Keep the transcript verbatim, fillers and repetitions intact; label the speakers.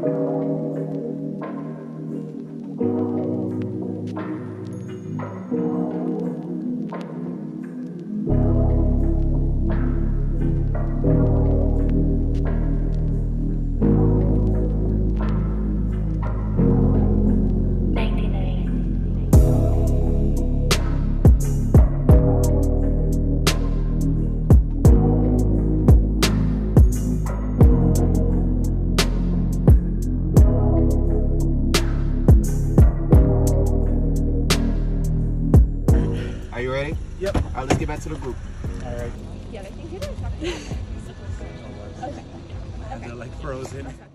Speaker 1: Are you ready?
Speaker 2: Yep.
Speaker 1: All right, let's get back to the group.
Speaker 2: All right.
Speaker 3: Yeah, I think you're okay. Okay.
Speaker 2: They're like frozen.